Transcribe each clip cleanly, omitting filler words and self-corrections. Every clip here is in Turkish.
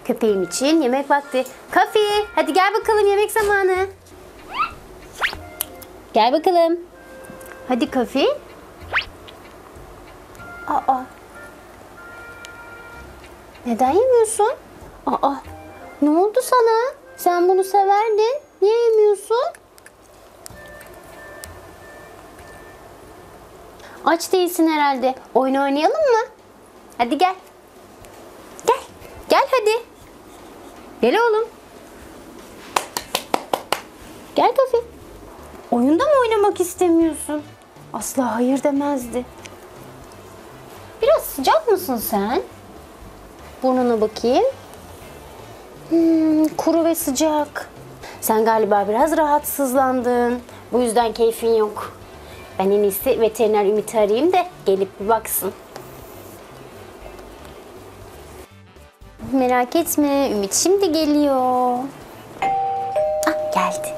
Köpeğim için yemek vakti. Kafi, hadi gel bakalım, yemek zamanı. Gel bakalım. Hadi Kafi. Aa. Neden yemiyorsun? Aa. Ne oldu sana? Sen bunu severdin. Niye yemiyorsun? Aç değilsin herhalde. Oyun oynayalım mı? Hadi gel. Gel. Gel hadi. Gel oğlum. Gel Kafi. Oyunda mı oynamak istemiyorsun? Asla hayır demezdi. Biraz sıcak mısın sen? Burnuna bakayım. Kuru ve sıcak. Sen galiba biraz rahatsızlandın. Bu yüzden keyfin yok. Ben en iyisi veteriner Ümit'i arayayım da gelip bir baksın. Merak etme, Ümit şimdi geliyor. Ah, geldi.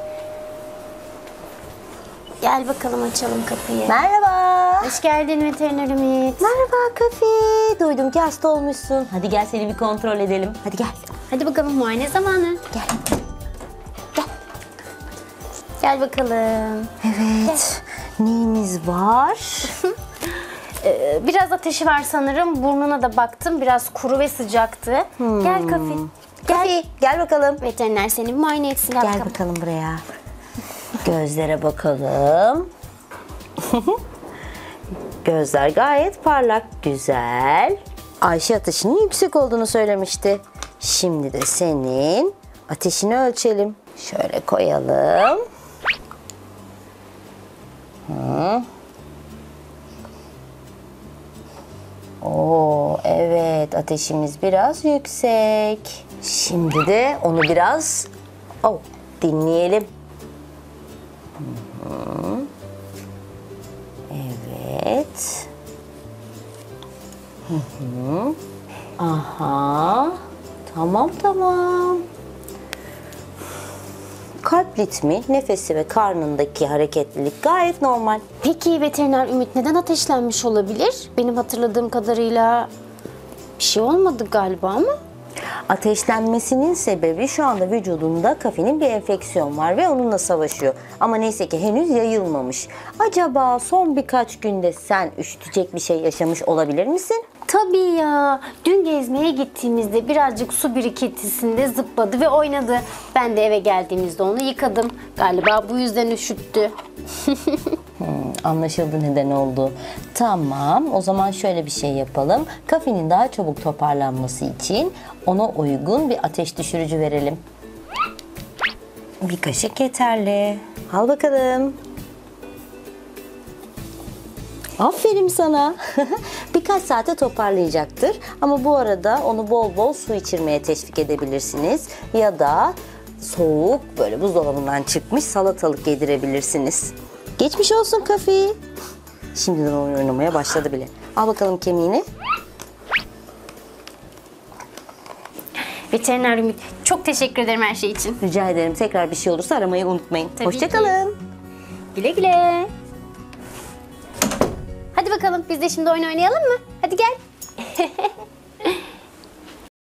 Gel bakalım, açalım kapıyı. Merhaba. Hoş geldin veteriner Ümit. Merhaba Kafi. Duydum ki hasta olmuşsun. Hadi gel seni bir kontrol edelim. Hadi gel. Hadi bakalım, muayene zamanı. Gel. Gel. Gel bakalım. Evet. Neyimiz var? Biraz ateşi var sanırım. Burnuna da baktım. Biraz kuru ve sıcaktı. Gel Kafi. Kafi gel bakalım. Veteriner seni bir muayene etsin. Gel bakalım buraya. Gözlere bakalım. Gözler gayet parlak, güzel. Ayşe ateşinin yüksek olduğunu söylemişti. Şimdi de senin ateşini ölçelim. Şöyle koyalım. Oo, evet, ateşimiz biraz yüksek. Şimdi de onu biraz dinleyelim. Evet. Aha. Tamam. Kalp ritmi, nefesi ve karnındaki hareketlilik gayet normal. Peki veteriner Ümit neden ateşlenmiş olabilir? Benim hatırladığım kadarıyla bir şey olmadı galiba ama. Ateşlenmesinin sebebi şu anda vücudunda kafenin bir enfeksiyon var ve onunla savaşıyor. Ama neyse ki henüz yayılmamış. Acaba son birkaç günde sen üşütecek bir şey yaşamış olabilir misin? Tabii ya. Dün gezmeye gittiğimizde birazcık su birikintisinde zıpladı ve oynadı. Ben de eve geldiğimizde onu yıkadım. Galiba bu yüzden üşüttü. Anlaşıldı neden oldu. Tamam, o zaman şöyle bir şey yapalım. Kafenin daha çabuk toparlanması için ona uygun bir ateş düşürücü verelim. Bir kaşık yeterli. Al bakalım. Aferin sana. Birkaç saate toparlayacaktır. Ama bu arada onu bol bol su içirmeye teşvik edebilirsiniz. Ya da soğuk, böyle buzdolabından çıkmış salatalık yedirebilirsiniz. Geçmiş olsun Kafi. Şimdiden oyun oynamaya başladı bile. Al bakalım kemiğini. Veteriner Ümit, çok teşekkür ederim her şey için. Rica ederim. Tekrar bir şey olursa aramayı unutmayın. Tabii Hoşça ki. kalın. Güle güle. Hadi bakalım, biz de şimdi oyun oynayalım mı? Hadi gel.